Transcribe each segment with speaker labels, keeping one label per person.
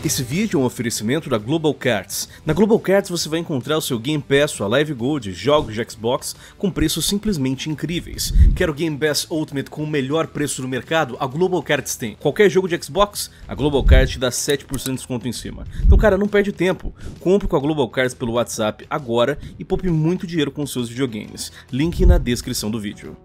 Speaker 1: Esse vídeo é um oferecimento da Global Cards. Na Global Cards você vai encontrar o seu Game Pass, sua Live Gold, jogos de Xbox com preços simplesmente incríveis. Quer o Game Pass Ultimate com o melhor preço do mercado? A Global Cards tem. Qualquer jogo de Xbox, a Global Cards te dá 7% de desconto em cima. Então cara, não perde tempo. Compre com a Global Cards pelo WhatsApp agora e poupe muito dinheiro com seus videogames. Link na descrição do vídeo.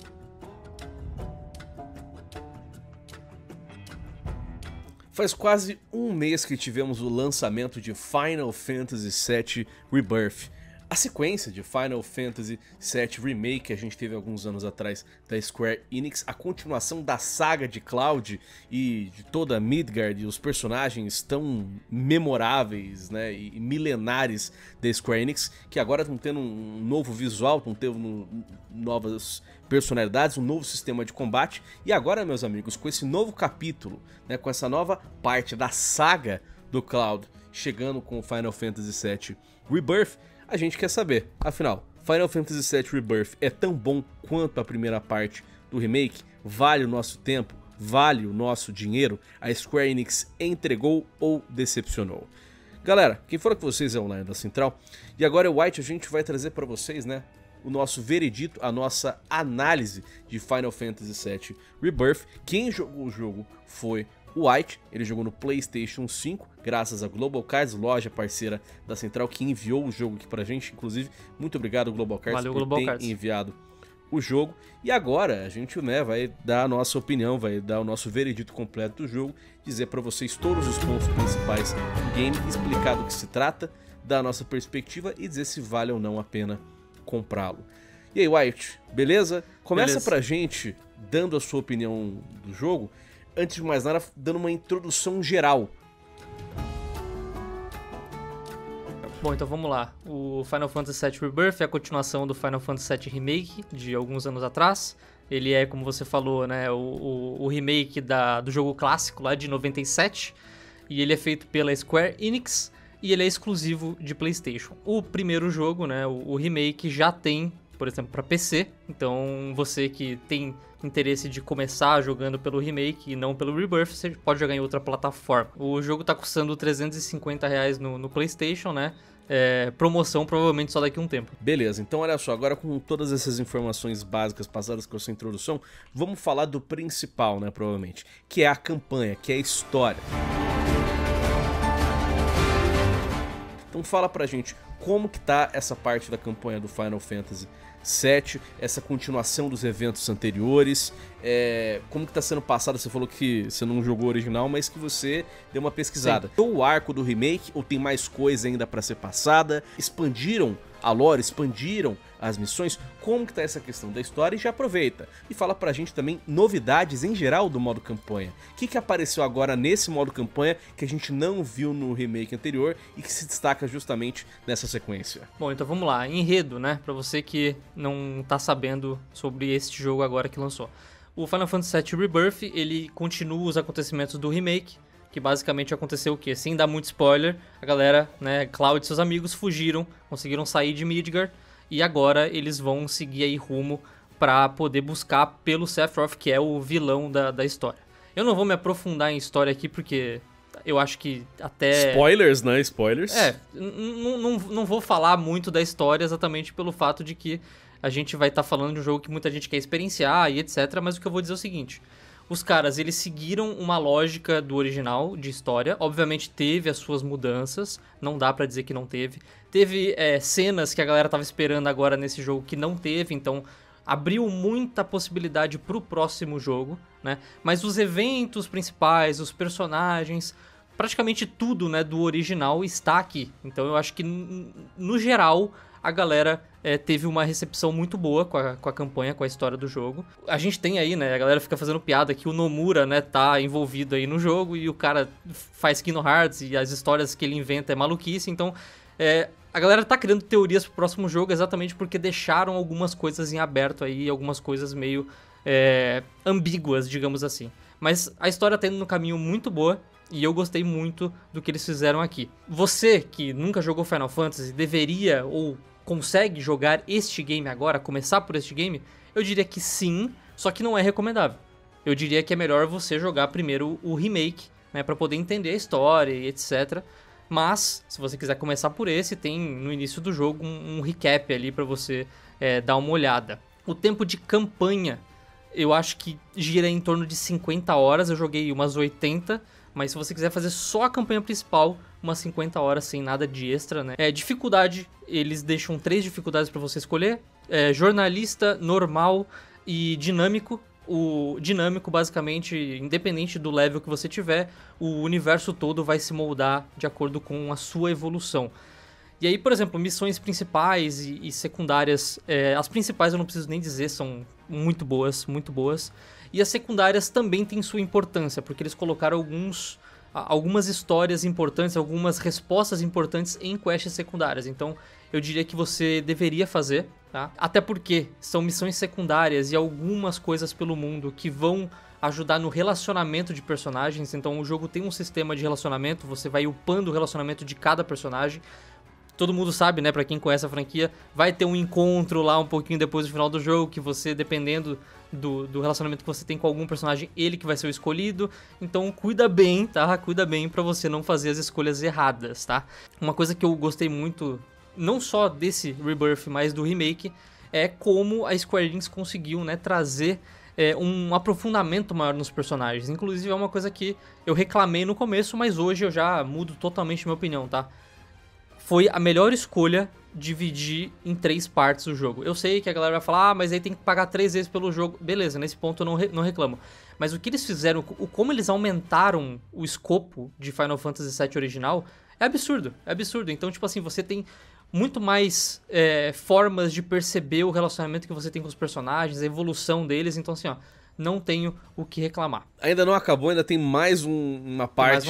Speaker 1: Faz quase um mês que tivemos o lançamento de Final Fantasy VII Rebirth, a sequência de Final Fantasy VII Remake que a gente teve alguns anos atrás da Square Enix, a continuação da saga de Cloud e de toda Midgard e os personagens tão memoráveis, né, e milenares da Square Enix, que agora estão tendo um novo visual, estão tendo novas personalidades, um novo sistema de combate. E agora, meus amigos, com esse novo capítulo, né, com essa nova parte da saga do Cloud chegando com o Final Fantasy VII Rebirth, a gente quer saber, afinal, Final Fantasy VII Rebirth é tão bom quanto a primeira parte do remake? Vale o nosso tempo? Vale o nosso dinheiro? A Square Enix entregou ou decepcionou? Galera, quem fala com vocês é o Lion da Central, e agora, White, a gente vai trazer para vocês, né, o nosso veredito, a nossa análise de Final Fantasy VII Rebirth. Quem jogou o jogo foi o White, ele jogou no PlayStation 5, graças a Global Cards, loja parceira da Central, que enviou o jogo aqui pra gente. Inclusive, muito obrigado, Global Cards,
Speaker 2: Valeu,
Speaker 1: por
Speaker 2: Global
Speaker 1: ter
Speaker 2: Cards.
Speaker 1: enviado o jogo. E agora a gente, né, vai dar a nossa opinião, vai dar o nosso veredito completo do jogo, dizer pra vocês todos os pontos principais do game, explicar do que se trata, dar a nossa perspectiva e dizer se vale ou não a pena comprá-lo. E aí, White, beleza? Começa pra gente dando a sua opinião do jogo. Antes de mais nada, dando uma introdução geral.
Speaker 2: Bom, então vamos lá. O Final Fantasy VII Rebirth é a continuação do Final Fantasy VII Remake de alguns anos atrás. Ele é, como você falou, né, o remake do jogo clássico lá de 97. E ele é feito pela Square Enix e ele é exclusivo de PlayStation. O primeiro jogo, né, o remake, já tem, por exemplo, para PC. Então você que tem interesse de começar jogando pelo remake e não pelo Rebirth, você pode jogar em outra plataforma. O jogo tá custando R$350 no PlayStation, né? Promoção provavelmente só daqui a um tempo.
Speaker 1: Beleza, então olha só, agora com todas essas informações básicas passadas com essa introdução, vamos falar do principal, né, provavelmente, que é a campanha, que é a história. Então fala pra gente como que tá essa parte da campanha do Final Fantasy VII, essa continuação dos eventos anteriores, como que tá sendo passado. Você falou que você não jogou o original, mas que você deu uma pesquisada. O arco do remake, ou tem mais coisa ainda pra ser passada? Expandiram a lore, expandiram as missões? Como que tá essa questão da história? E já aproveita e fala pra gente também novidades em geral do modo campanha. O que apareceu agora nesse modo campanha que a gente não viu no remake anterior e que se destaca justamente nessa sequência?
Speaker 2: Bom, então vamos lá. Enredo, né? Pra você que não tá sabendo sobre este jogo agora que lançou. O Final Fantasy VII Rebirth, ele continua os acontecimentos do remake, que basicamente aconteceu o quê? Sem dar muito spoiler, a galera, né, Cloud e seus amigos fugiram, conseguiram sair de Midgard, e agora eles vão seguir aí rumo pra poder buscar pelo Sephiroth, que é o vilão da história. Eu não vou me aprofundar em história aqui, porque eu acho que até...
Speaker 1: Spoilers, né? Spoilers.
Speaker 2: Não vou falar muito da história exatamente pelo fato de que a gente vai estar falando de um jogo que muita gente quer experienciar e etc, mas o que eu vou dizer é o seguinte: os caras, eles seguiram uma lógica do original de história. Obviamente teve as suas mudanças, não dá pra dizer que não teve. Teve cenas que a galera tava esperando agora nesse jogo que não teve, então abriu muita possibilidade pro próximo jogo, né? Mas os eventos principais, os personagens, praticamente tudo, né, do original está aqui. Então eu acho que, no geral, a galera teve uma recepção muito boa com a campanha, com a história do jogo. A gente tem aí, né, a galera fica fazendo piada que o Nomura, né, tá envolvido aí no jogo e o cara faz Kingdom Hearts e as histórias que ele inventa é maluquice. Então, a galera tá criando teorias pro próximo jogo exatamente porque deixaram algumas coisas em aberto aí, algumas coisas meio ambíguas, digamos assim. Mas a história tá indo no caminho muito boa. E eu gostei muito do que eles fizeram aqui. Você que nunca jogou Final Fantasy deveria ou consegue jogar este game agora, começar por este game? Eu diria que sim, só que não é recomendável. Eu diria que é melhor você jogar primeiro o remake né, para poder entender a história e etc. Mas, se você quiser começar por esse, tem no início do jogo um recap ali para você dar uma olhada. O tempo de campanha, eu acho que gira em torno de 50 horas, eu joguei umas 80, mas se você quiser fazer só a campanha principal, umas 50 horas sem nada de extra, né? Dificuldade, eles deixam 3 dificuldades para você escolher, jornalista, normal e dinâmico. O dinâmico, basicamente, independente do level que você tiver, o universo todo vai se moldar de acordo com a sua evolução. E aí, por exemplo, missões principais e secundárias, as principais eu não preciso nem dizer, são muito boas, muito boas. E as secundárias também têm sua importância, porque eles colocaram algumas histórias importantes, algumas respostas importantes em quests secundárias. Então, eu diria que você deveria fazer, tá? Até porque são missões secundárias e algumas coisas pelo mundo que vão ajudar no relacionamento de personagens. Então, o jogo tem um sistema de relacionamento, você vai upando o relacionamento de cada personagem. Todo mundo sabe, né, pra quem conhece a franquia, vai ter um encontro lá um pouquinho depois do final do jogo, que você, dependendo do relacionamento que você tem com algum personagem, ele que vai ser o escolhido. Então cuida bem, tá? Cuida bem pra você não fazer as escolhas erradas, tá? Uma coisa que eu gostei muito, não só desse Rebirth, mas do remake, é como a Square Enix conseguiu, né, trazer um aprofundamento maior nos personagens. Inclusive é uma coisa que eu reclamei no começo, mas hoje eu já mudo totalmente minha opinião, tá? Foi a melhor escolha dividir em 3 partes o jogo. Eu sei que a galera vai falar, mas aí tem que pagar 3 vezes pelo jogo. Beleza, nesse ponto eu não reclamo. Mas o que eles fizeram, como eles aumentaram o escopo de Final Fantasy VII original, é absurdo, é absurdo. Então, tipo assim, você tem muito mais formas de perceber o relacionamento que você tem com os personagens, a evolução deles. Então, assim, ó, não tenho o que reclamar.
Speaker 1: Ainda não acabou, ainda tem mais uma parte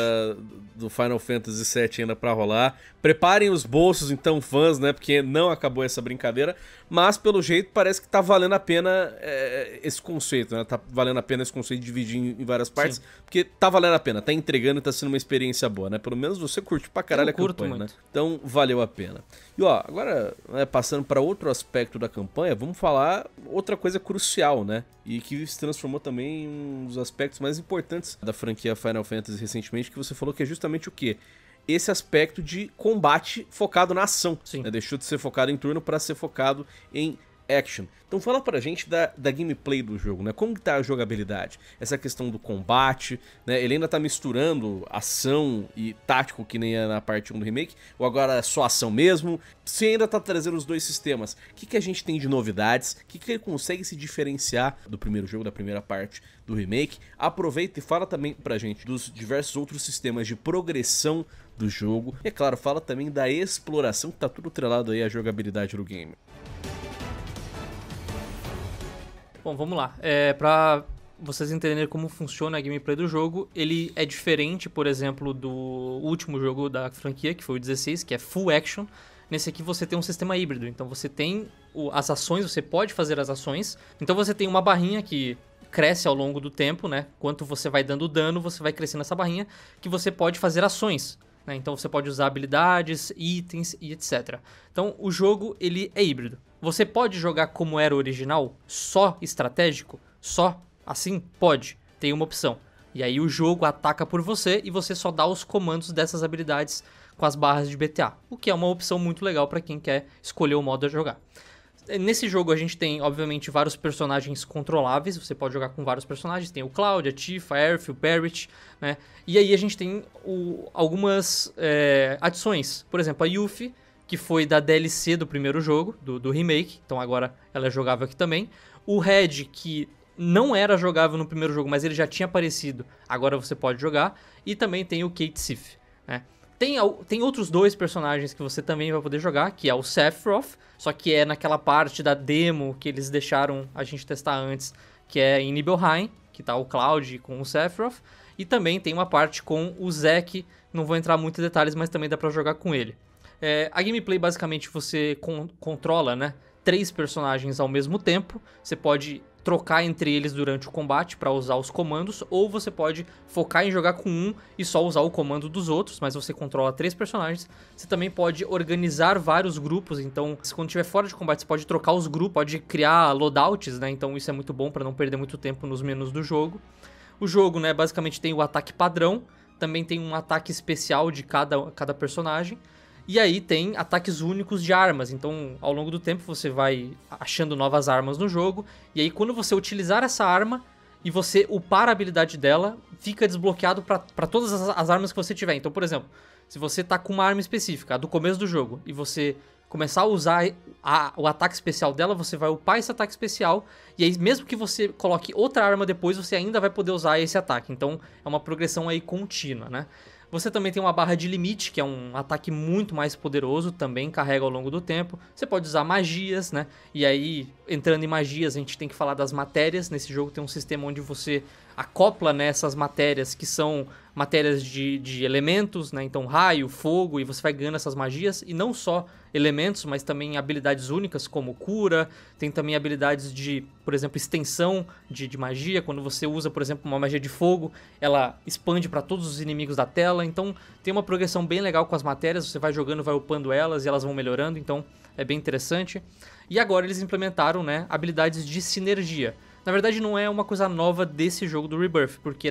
Speaker 1: do Final Fantasy VII ainda pra rolar. Preparem os bolsos, então, fãs, né? Porque não acabou essa brincadeira. Mas, pelo jeito, parece que tá valendo a pena esse conceito, né? Tá valendo a pena esse conceito de dividir em várias partes. Sim. Porque tá valendo a pena, tá entregando e tá sendo uma experiência boa, né? Pelo menos você curte pra caralho a campanha, né? Então, valeu a pena. E, ó, agora, né, passando pra outro aspecto da campanha, vamos falar outra coisa crucial, né? E que se transformou também em um dos aspectos mais importantes da franquia Final Fantasy recentemente, que você falou que é justamente o quê? Esse aspecto de combate focado na ação. Né? Deixou de ser focado em turno para ser focado em action. Então fala pra gente da gameplay do jogo, né? Como que tá a jogabilidade? Essa questão do combate, né? Ele ainda tá misturando ação e tático, que nem é na parte 1 do remake, ou agora é só ação mesmo? Se ainda tá trazendo os dois sistemas, o que a gente tem de novidades? O que ele consegue se diferenciar do primeiro jogo, da primeira parte do remake? Aproveita e fala também pra gente dos diversos outros sistemas de progressão do jogo. E é claro, fala também da exploração, que tá tudo atrelado aí à jogabilidade do game.
Speaker 2: Bom, vamos lá. Pra vocês entenderem como funciona a gameplay do jogo, ele é diferente, por exemplo, do último jogo da franquia, que foi o 16, que é Full Action. Nesse aqui você tem um sistema híbrido, então você tem as ações, você pode fazer as ações. Então você tem uma barrinha que cresce ao longo do tempo, né? Quanto você vai dando dano, você vai crescendo essa barrinha, que você pode fazer ações, né? Então você pode usar habilidades, itens e etc. Então o jogo, ele é híbrido. Você pode jogar como era o original, só estratégico? Só assim? Pode. Tem uma opção. E aí o jogo ataca por você e você só dá os comandos dessas habilidades com as barras de BTA. O que é uma opção muito legal para quem quer escolher o modo a jogar. Nesse jogo a gente tem, obviamente, vários personagens controláveis. Você pode jogar com vários personagens. Tem o Cloud, a Tifa, a Aerith, o Barret, né? E aí a gente tem algumas adições. Por exemplo, a Yuffie, que foi da DLC do primeiro jogo, do remake. Então agora ela é jogável aqui também. O Red, que não era jogável no primeiro jogo, mas ele já tinha aparecido. Agora você pode jogar. E também tem o Cait Sith, né? Tem outros 2 personagens que você também vai poder jogar, que é o Sephiroth, só que é naquela parte da demo que eles deixaram a gente testar antes, que é em Nibelheim, que tá o Cloud com o Sephiroth. E também tem uma parte com o Zack, não vou entrar muito em detalhes, mas também dá pra jogar com ele. A gameplay, basicamente, você controla, né, 3 personagens ao mesmo tempo. Você pode trocar entre eles durante o combate para usar os comandos, ou você pode focar em jogar com um e só usar o comando dos outros, mas você controla 3 personagens. Você também pode organizar vários grupos, então quando estiver fora de combate você pode trocar os grupos, pode criar loadouts, né? Então isso é muito bom para não perder muito tempo nos menus do jogo. O jogo, né, basicamente tem o ataque padrão, também tem um ataque especial de cada personagem, e aí tem ataques únicos de armas. Então, ao longo do tempo, você vai achando novas armas no jogo, e aí quando você utilizar essa arma e você upar a habilidade dela, fica desbloqueado para todas as armas que você tiver. Então, por exemplo, se você tá com uma arma específica, a do começo do jogo, e você começar a usar o ataque especial dela, você vai upar esse ataque especial, e aí mesmo que você coloque outra arma depois, você ainda vai poder usar esse ataque. Então é uma progressão aí contínua, né? Você também tem uma barra de limite, que é um ataque muito mais poderoso, também carrega ao longo do tempo. Você pode usar magias, né? E aí, entrando em magias, a gente tem que falar das matérias. Nesse jogo tem um sistema onde você acopla nessas matérias, que são matérias de elementos, né? Então raio, fogo, e você vai ganhando essas magias. E não só elementos, mas também habilidades únicas, como cura. Tem também habilidades de, por exemplo, extensão de magia. Quando você usa, por exemplo, uma magia de fogo, ela expande para todos os inimigos da tela. Então tem uma progressão bem legal com as matérias. Você vai jogando, vai upando elas e elas vão melhorando. Então é bem interessante. E agora eles implementaram, né, habilidades de sinergia. Na verdade, não é uma coisa nova desse jogo do Rebirth, porque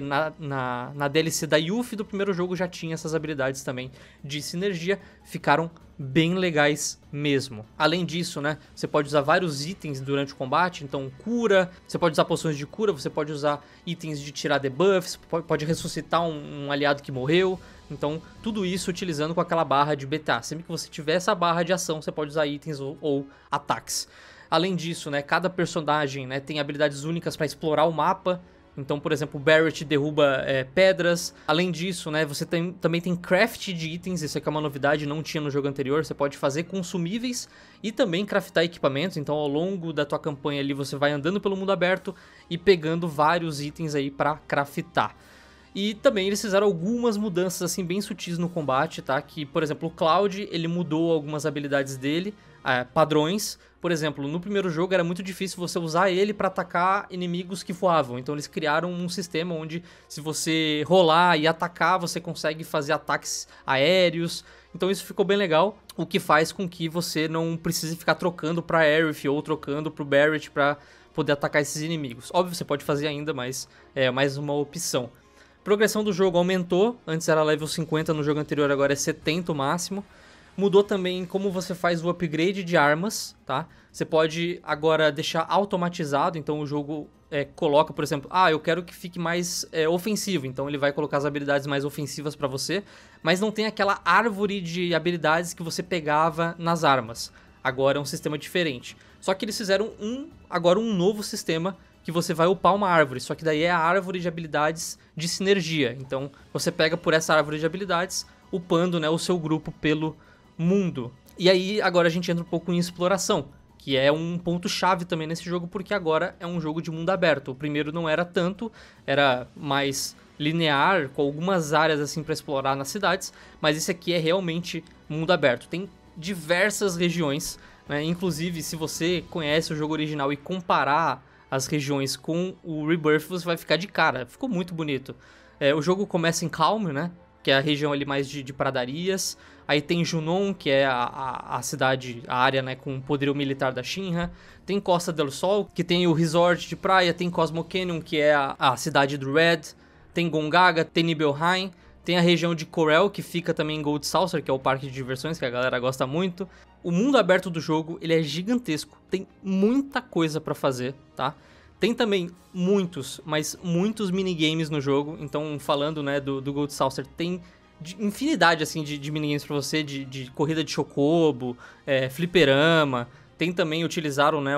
Speaker 2: na DLC da Yuffie do primeiro jogo já tinha essas habilidades também de sinergia, ficaram bem legais mesmo. Além disso, né, você pode usar vários itens durante o combate, então cura, você pode usar poções de cura, você pode usar itens de tirar debuffs, pode ressuscitar um aliado que morreu, então tudo isso utilizando com aquela barra de BTA. Sempre que você tiver essa barra de ação, você pode usar itens ou ataques. Além disso, né, cada personagem, né, tem habilidades únicas para explorar o mapa. Então, por exemplo, o Barret derruba pedras. Além disso, né, você também tem craft de itens. Isso aqui é uma novidade, não tinha no jogo anterior. Você pode fazer consumíveis e também craftar equipamentos. Então, ao longo da tua campanha ali, você vai andando pelo mundo aberto e pegando vários itens aí para craftar. E também eles fizeram algumas mudanças assim bem sutis no combate, tá? Que, por exemplo, o Cloud, ele mudou algumas habilidades dele, padrões. Por exemplo, no primeiro jogo era muito difícil você usar ele para atacar inimigos que voavam. Então eles criaram um sistema onde se você rolar e atacar, você consegue fazer ataques aéreos. Então isso ficou bem legal, o que faz com que você não precise ficar trocando para Aerith ou trocando para o Barret para poder atacar esses inimigos. Óbvio, você pode fazer ainda, mas é mais uma opção. Progressão do jogo aumentou, antes era level 50 no jogo anterior, agora é 70 o máximo. Mudou também como você faz o upgrade de armas, tá? Você pode agora deixar automatizado, então o jogo coloca, por exemplo, eu quero que fique mais ofensivo, então ele vai colocar as habilidades mais ofensivas pra você, mas não tem aquela árvore de habilidades que você pegava nas armas. Agora é um sistema diferente. Só que eles fizeram agora um novo sistema que você vai upar uma árvore, só que daí é a árvore de habilidades de sinergia. Então você pega por essa árvore de habilidades, upando, né, o seu grupo pelo mundo. E aí agora a gente entra um pouco em exploração, que é um ponto-chave também nesse jogo, porque agora é um jogo de mundo aberto. O primeiro não era tanto, era mais linear, com algumas áreas assim para explorar nas cidades, mas esse aqui é realmente mundo aberto. Tem diversas regiões, né? Inclusive, se você conhece o jogo original e comparar as regiões com o Rebirth, você vai ficar de cara. Ficou muito bonito. O jogo começa em Calm, né? Que é a região ali mais de pradarias. Aí tem Junon, que é a cidade, a área, né, com o poderio militar da Shinra. Tem Costa del Sol, que tem o resort de praia. Tem Cosmo Canyon, que é a cidade do Red. Tem Gongaga, tem Nibelheim. Tem a região de Corel, que fica também em Gold Saucer, que é o parque de diversões, que a galera gosta muito. O mundo aberto do jogo, ele é gigantesco. Tem muita coisa pra fazer, tá? Tem também muitos, mas muitos minigames no jogo. Então, falando, né, do Gold Saucer, tem infinidade, assim, de minigames pra você, de corrida de chocobo, fliperama. Tem também, utilizaram, né,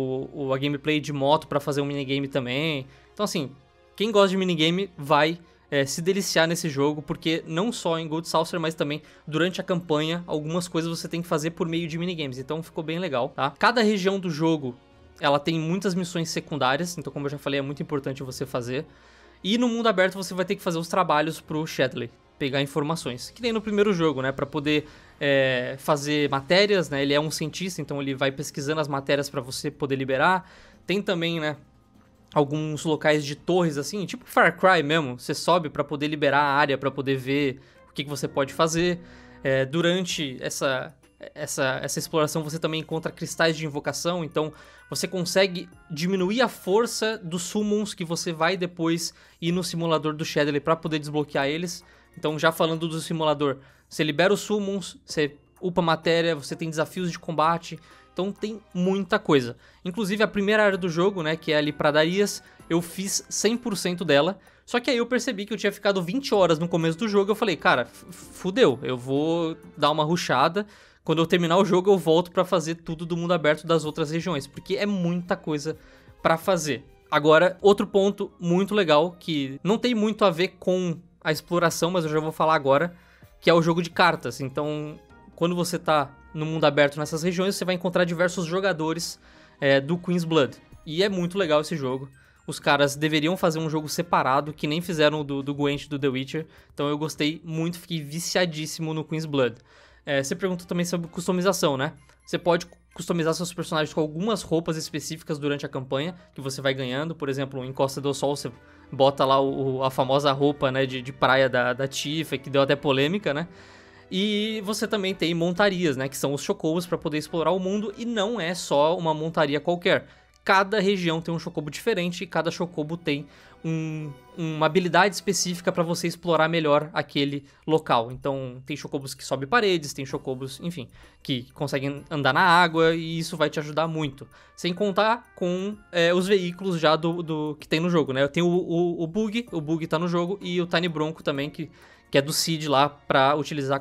Speaker 2: a gameplay de moto pra fazer um minigame também. Então, assim, quem gosta de minigame vai se deliciar nesse jogo, porque não só em Gold Saucer, mas também durante a campanha, algumas coisas você tem que fazer por meio de minigames. Então, ficou bem legal, tá? Cada região do jogo, ela tem muitas missões secundárias, então como eu já falei, é muito importante você fazer. E no mundo aberto você vai ter que fazer os trabalhos pro Shadley, pegar informações. Que nem no primeiro jogo, né, pra poder fazer matérias, né, ele é um cientista, então ele vai pesquisando as matérias pra você poder liberar. Tem também, né, alguns locais de torres, assim, tipo Far Cry mesmo, você sobe pra poder liberar a área, pra poder ver o que você pode fazer. Durante essa exploração você também encontra cristais de invocação, então você consegue diminuir a força dos summons que você vai depois ir no simulador do Shadowley para poder desbloquear eles. Então, já falando do simulador, você libera os summons, você upa matéria, você tem desafios de combate, então tem muita coisa. Inclusive a primeira área do jogo, né, que é ali Pradarias, eu fiz 100% dela. Só que aí eu percebi que eu tinha ficado 20 horas no começo do jogo, eu falei, cara, fudeu, eu vou dar uma rushada. Quando eu terminar o jogo eu volto pra fazer tudo do mundo aberto das outras regiões, porque é muita coisa pra fazer. Agora, outro ponto muito legal, que não tem muito a ver com a exploração, mas eu já vou falar agora, que é o jogo de cartas. Então, quando você tá no mundo aberto nessas regiões, você vai encontrar diversos jogadores do Queen's Blood. E é muito legal esse jogo. Os caras deveriam fazer um jogo separado, que nem fizeram do Gwent do The Witcher. Então eu gostei muito, fiquei viciadíssimo no Queen's Blood. Você perguntou também sobre customização, né? Você pode customizar seus personagens com algumas roupas específicas durante a campanha, que você vai ganhando. Por exemplo, em Costa do Sol, você bota lá a famosa roupa, né, de praia da Tifa, que deu até polêmica, né? E você também tem montarias, né, que são os chocobos para poder explorar o mundo, e não é só uma montaria qualquer. Cada região tem um chocobo diferente e cada chocobo tem uma habilidade específica para você explorar melhor aquele local. Então, tem chocobos que sobem paredes, tem chocobos, enfim, que conseguem andar na água, e isso vai te ajudar muito. Sem contar com os veículos já do que tem no jogo, né? Eu tenho o Bug tá no jogo, e o Tiny Bronco também, que é do Cid lá para utilizar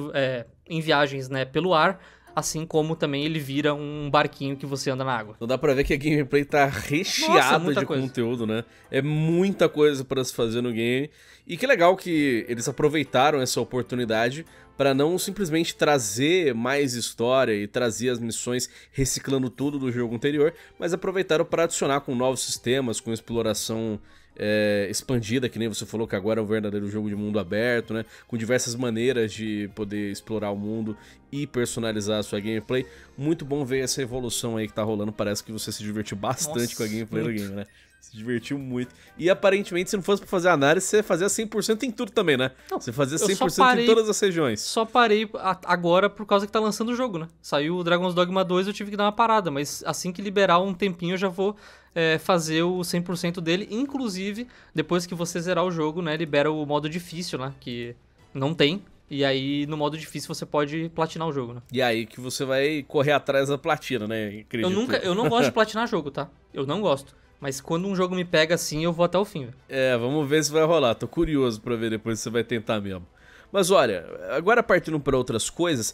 Speaker 2: em viagens, né, pelo ar. Assim como também ele vira um barquinho que você anda na água.
Speaker 1: Então dá pra ver que a gameplay tá recheada de conteúdo, né? É muita coisa pra se fazer no game. E que legal que eles aproveitaram essa oportunidade pra não simplesmente trazer mais história e trazer as missões reciclando tudo do jogo anterior, mas aproveitaram pra adicionar com novos sistemas, com exploração expandida, que nem você falou, que agora é um verdadeiro jogo de mundo aberto, né? Com diversas maneiras de poder explorar o mundo e personalizar a sua gameplay. Muito bom ver essa evolução aí que tá rolando. Parece que você se divertiu bastante com a gameplay do game, né? Se divertiu muito. E aparentemente, se não fosse pra fazer análise, você fazia 100% em tudo também, né? Não, você fazia 100% em todas as regiões.
Speaker 2: Só parei agora por causa que tá lançando o jogo, né? Saiu o Dragon's Dogma 2, eu tive que dar uma parada, mas assim que liberar um tempinho eu já vou fazer o 100% dele. Inclusive, depois que você zerar o jogo, né, libera o modo difícil, né? Que não tem. E aí, no modo difícil, você pode platinar o jogo, né?
Speaker 1: E aí que você vai correr atrás da platina, né?
Speaker 2: Eu não gosto de platinar jogo, tá? Eu não gosto. Mas quando um jogo me pega assim, eu vou até o fim, velho.
Speaker 1: Vamos ver se vai rolar. Tô curioso pra ver depois se você vai tentar mesmo. Mas olha, agora partindo para outras coisas,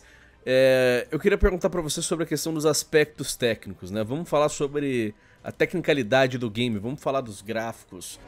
Speaker 1: eu queria perguntar pra você sobre a questão dos aspectos técnicos, né? Vamos falar sobre a tecnicalidade do game, vamos falar dos gráficos,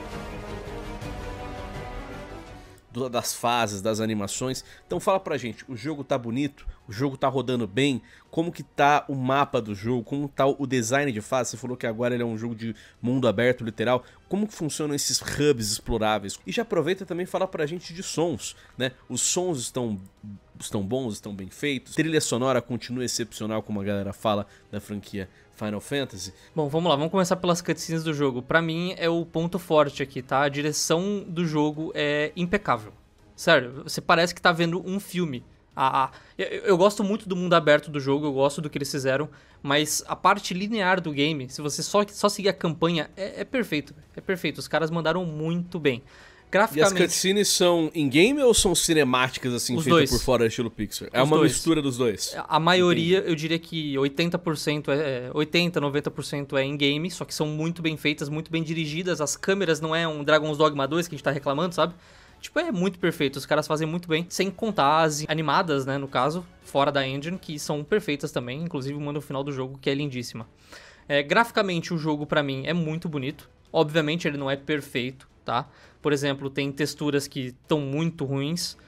Speaker 1: das fases, das animações. Então fala pra gente, o jogo tá bonito? O jogo tá rodando bem? Como que tá o mapa do jogo? Como tá o design de fase? Você falou que agora ele é um jogo de mundo aberto, literal. Como que funcionam esses hubs exploráveis? E já aproveita também e fala pra gente de sons, né? Os sons estão bons, estão bem feitos? Trilha sonora continua excepcional, como a galera fala da franquia Final Fantasy?
Speaker 2: Bom, vamos lá, vamos começar pelas cutscenes do jogo. Pra mim é o ponto forte aqui, tá? A direção do jogo é impecável. Sério, você parece que tá vendo um filme. Eu gosto muito do mundo aberto do jogo, eu gosto do que eles fizeram, mas a parte linear do game, se você só seguir a campanha, é perfeito. É perfeito, os caras mandaram muito bem. Graficamente...
Speaker 1: E as cutscenes são in-game ou são cinemáticas, assim, feitas por fora, estilo Pixar? É uma mistura dos dois?
Speaker 2: A maioria, eu diria que 80%, 90% é in-game, só que são muito bem feitas, muito bem dirigidas. As câmeras não é um Dragon's Dogma 2 que a gente tá reclamando, sabe? Tipo, é muito perfeito, os caras fazem muito bem. Sem contar as animadas, né, no caso, fora da engine, que são perfeitas também. Inclusive uma no final do jogo, que é lindíssima. Graficamente, o jogo, pra mim, é muito bonito. Obviamente, ele não é perfeito, tá? Por exemplo, tem texturas que estão muito ruins.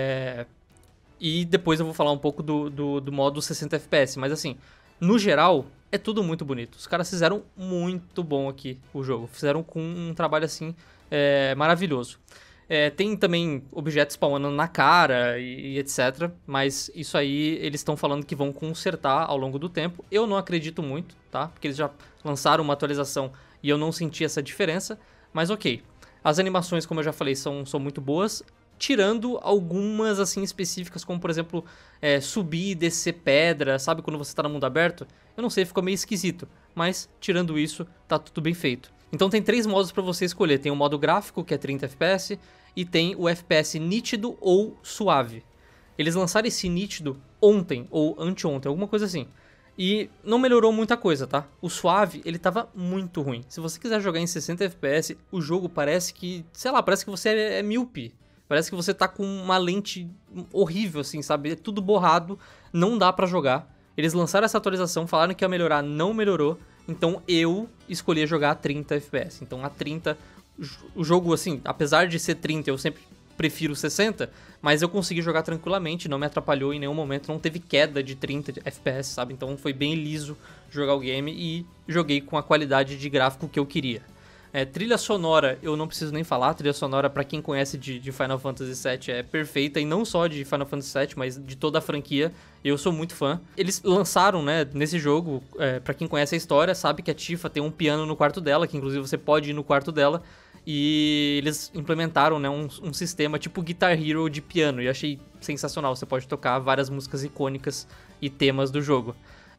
Speaker 2: E depois eu vou falar um pouco do modo 60 FPS. Mas assim, no geral, é tudo muito bonito. Os caras fizeram muito bom aqui o jogo. Fizeram com um trabalho assim maravilhoso. Tem também objetos spawnando na cara e etc. Mas isso aí eles estão falando que vão consertar ao longo do tempo. Eu não acredito muito, tá? Porque eles já lançaram uma atualização e eu não senti essa diferença. Mas ok. As animações, como eu já falei, são muito boas. tirando algumas, assim, específicas, como, por exemplo, subir e descer pedra, sabe? Quando você tá no mundo aberto. Eu não sei, ficou meio esquisito. Mas, tirando isso, tá tudo bem feito. Então tem 3 modos pra você escolher. Tem o modo gráfico, que é 30 FPS, e tem o FPS nítido ou suave. Eles lançaram esse nítido ontem, ou anteontem, alguma coisa assim. E não melhorou muita coisa, tá? O suave, ele tava muito ruim. Se você quiser jogar em 60 FPS, o jogo parece que, sei lá, parece que você é míope. Parece que você tá com uma lente horrível, assim, sabe? É tudo borrado, não dá pra jogar. Eles lançaram essa atualização, falaram que ia melhorar, não melhorou. Então eu escolhi jogar a 30 FPS. Então a 30, o jogo, assim, apesar de ser 30, eu sempre prefiro 60, mas eu consegui jogar tranquilamente, não me atrapalhou em nenhum momento, não teve queda de 30 FPS, sabe? Então foi bem liso jogar o game e joguei com a qualidade de gráfico que eu queria. Trilha sonora, eu não preciso nem falar, trilha sonora pra quem conhece de Final Fantasy VII é perfeita, e não só de Final Fantasy VII, mas de toda a franquia, eu sou muito fã. Eles lançaram, né, nesse jogo, pra quem conhece a história, sabe que a Tifa tem um piano no quarto dela, que inclusive você pode ir no quarto dela, e eles implementaram, né, um sistema tipo Guitar Hero de piano, e achei sensacional, você pode tocar várias músicas icônicas e temas do jogo.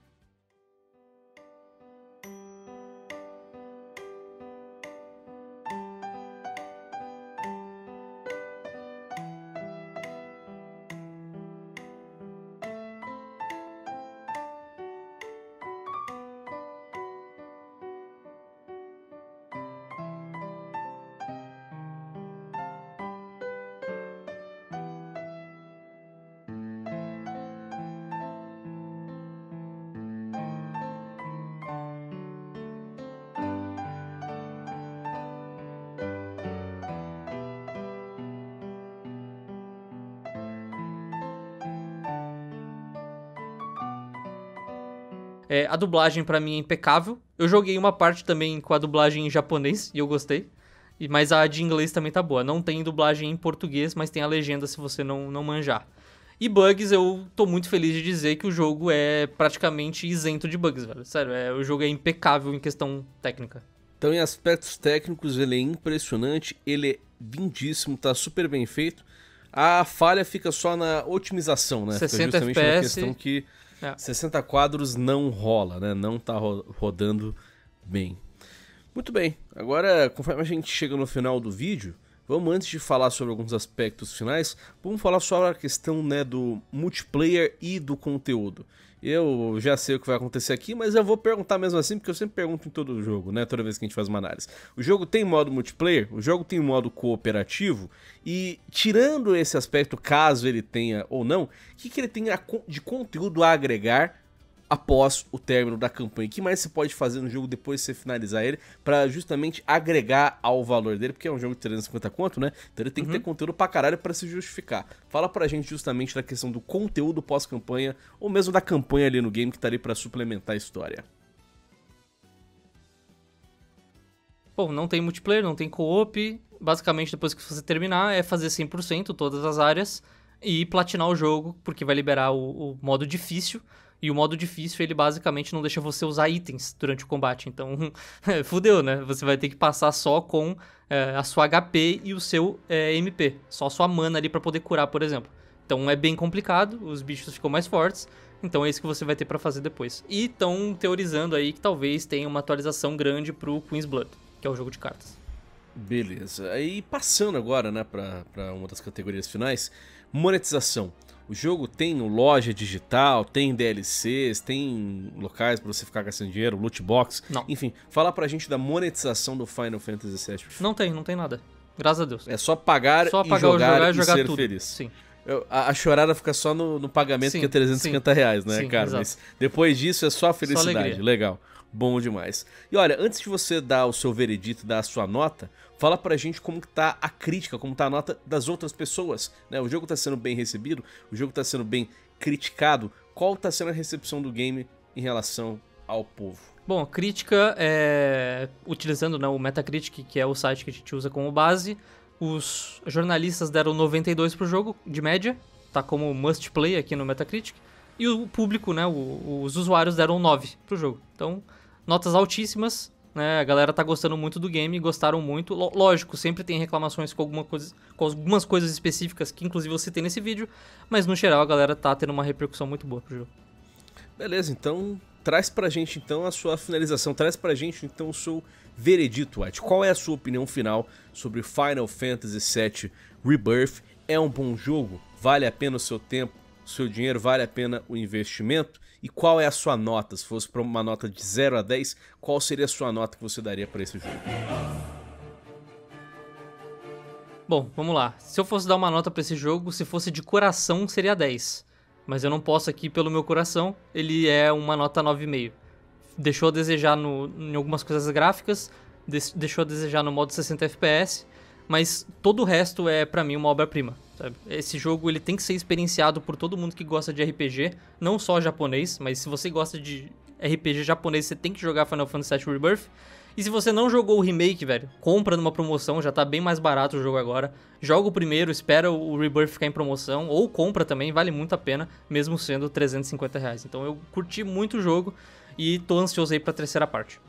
Speaker 2: A dublagem pra mim é impecável. Eu joguei uma parte também com a dublagem em japonês e eu gostei. Mas a de inglês também tá boa. Não tem dublagem em português, mas tem a legenda se você não manjar. E bugs, eu tô muito feliz de dizer que o jogo é praticamente isento de bugs, velho. Sério, o jogo é impecável em questão técnica.
Speaker 1: Então, em aspectos técnicos, ele é impressionante, ele é lindíssimo, tá super bem feito. A falha fica só na otimização, né?
Speaker 2: 60
Speaker 1: fica justamente
Speaker 2: FPS,
Speaker 1: na questão que 60 quadros não rola, né? Não tá rodando bem. Muito bem, agora conforme a gente chega no final do vídeo, vamos, antes de falar sobre alguns aspectos finais, vamos falar sobre a questão, né, do multiplayer e do conteúdo. Eu já sei o que vai acontecer aqui, mas eu vou perguntar mesmo assim, porque eu sempre pergunto em todo jogo, né, toda vez que a gente faz uma análise. O jogo tem modo multiplayer, o jogo tem modo cooperativo, e tirando esse aspecto, caso ele tenha ou não, o que ele tem de conteúdo a agregar após o término da campanha? O que mais você pode fazer no jogo depois de você finalizar ele pra justamente agregar ao valor dele? Porque é um jogo de 350 conto, né? Então ele tem que ter conteúdo pra caralho pra se justificar. Fala pra gente justamente da questão do conteúdo pós-campanha, ou mesmo da campanha ali no game que tá ali pra suplementar a história.
Speaker 2: Bom, não tem multiplayer, não tem co-op. Basicamente, depois que você terminar, é fazer 100% todas as áreas e platinar o jogo, porque vai liberar o modo difícil. E o modo difícil, ele basicamente não deixa você usar itens durante o combate. Então, fudeu, né? Você vai ter que passar só com a sua HP e o seu MP. Só a sua mana ali pra poder curar, por exemplo. Então, é bem complicado, os bichos ficam mais fortes. Então, é isso que você vai ter pra fazer depois. E estão teorizando aí que talvez tenha uma atualização grande pro Queen's Blood, que é o jogo de cartas.
Speaker 1: Beleza. Aí, passando agora, né, pra uma das categorias finais, monetização. O jogo tem loja digital, tem DLCs, tem locais pra você ficar gastando dinheiro, loot box.
Speaker 2: Não.
Speaker 1: Enfim, fala pra gente da monetização do Final Fantasy VII.
Speaker 2: Não tem nada. Graças a Deus.
Speaker 1: É só pagar,
Speaker 2: só
Speaker 1: e
Speaker 2: pagar
Speaker 1: jogar e ser
Speaker 2: tudo.
Speaker 1: feliz.
Speaker 2: Sim.
Speaker 1: A chorada fica só no pagamento,
Speaker 2: Sim,
Speaker 1: que é 350 reais, né,
Speaker 2: sim,
Speaker 1: cara?
Speaker 2: exato.
Speaker 1: Mas depois disso é só felicidade.
Speaker 2: alegria.
Speaker 1: Legal. Bom demais. E olha, antes de você dar o seu veredito, dar a sua nota, fala pra gente como que tá a crítica, como tá a nota das outras pessoas, né? O jogo tá sendo bem recebido, o jogo tá sendo bem criticado. Qual tá sendo a recepção do game em relação ao povo?
Speaker 2: Bom, a crítica utilizando, né, o Metacritic, que é o site que a gente usa como base, os jornalistas deram 92 pro jogo, de média, tá como must play aqui no Metacritic, e o público, né, os usuários deram 9 pro jogo. Então, notas altíssimas, né? A galera tá gostando muito do game, gostaram muito. Lógico, sempre tem reclamações com algumas coisas específicas que inclusive eu citei nesse vídeo, mas no geral a galera tá tendo uma repercussão muito boa pro jogo.
Speaker 1: Beleza, então traz pra gente então a sua finalização, traz pra gente então o seu veredito, White. Qual é a sua opinião final sobre Final Fantasy VII Rebirth? É um bom jogo? Vale a pena o seu tempo, o seu dinheiro? Vale a pena o investimento? E qual é a sua nota? Se fosse para uma nota de 0 a 10, qual seria a sua nota que você daria para esse jogo?
Speaker 2: Bom, vamos lá. Se eu fosse dar uma nota pra esse jogo, se fosse de coração, seria 10. Mas eu não posso aqui pelo meu coração, ele é uma nota 9,5. Deixou a desejar em algumas coisas gráficas, deixou a desejar no modo 60 FPS, mas todo o resto é pra mim uma obra-prima, sabe? Esse jogo ele tem que ser experienciado por todo mundo que gosta de RPG, não só japonês, mas se você gosta de RPG japonês, você tem que jogar Final Fantasy VII Rebirth. E se você não jogou o remake, velho, compra numa promoção, já tá bem mais barato o jogo agora. Joga o primeiro, espera o Rebirth ficar em promoção, ou compra também, vale muito a pena, mesmo sendo R$350. Então eu curti muito o jogo e tô ansioso aí pra terceira parte.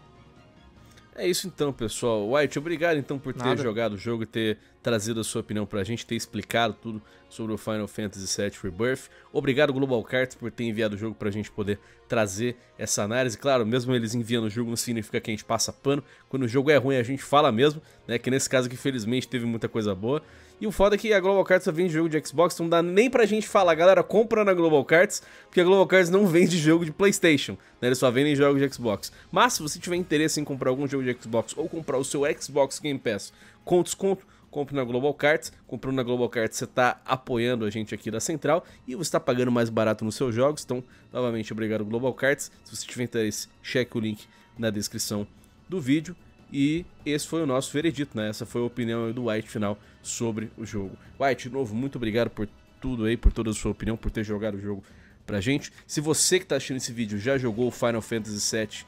Speaker 1: É isso então, pessoal. White, obrigado então por ter
Speaker 2: Nada.
Speaker 1: jogado o jogo e ter trazido a sua opinião pra gente, ter explicado tudo sobre o Final Fantasy VII Rebirth. Obrigado, Global Cards, por ter enviado o jogo pra gente poder trazer essa análise. Claro, mesmo eles enviando o jogo não significa que a gente passa pano. Quando o jogo é ruim, a gente fala mesmo, né? Que nesse caso aqui, felizmente, teve muita coisa boa. E o foda é que a Global Cards só vende jogo de Xbox, não dá nem pra gente falar, galera, compra na Global Cards, porque a Global Cards não vende jogo de PlayStation, né? Eles só vendem jogos de Xbox. Mas se você tiver interesse em comprar algum jogo de Xbox ou comprar o seu Xbox Game Pass com desconto, compre na Global Cards. Comprando na Global Cards, você tá apoiando a gente aqui da Central e você tá pagando mais barato nos seus jogos. Então, novamente, obrigado Global Cards. Se você tiver interesse, cheque o link na descrição do vídeo. E esse foi o nosso veredito, né? Essa foi a opinião do White final sobre o jogo. White, de novo, muito obrigado por tudo aí, por toda a sua opinião, por ter jogado o jogo pra gente. Se você que tá assistindo esse vídeo já jogou o Final Fantasy VII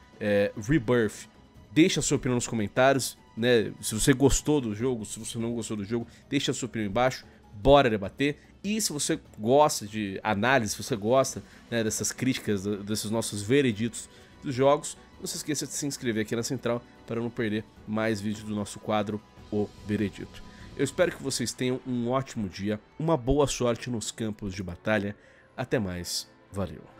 Speaker 1: Rebirth, deixa a sua opinião nos comentários, né? Se você gostou do jogo, se você não gostou do jogo, deixa a sua opinião embaixo, bora debater. E se você gosta de análise, se você gosta, né, dessas críticas, desses nossos vereditos dos jogos, não se esqueça de se inscrever aqui na Central para não perder mais vídeos do nosso quadro O Veredito. Eu espero que vocês tenham um ótimo dia, uma boa sorte nos campos de batalha. Até mais, valeu!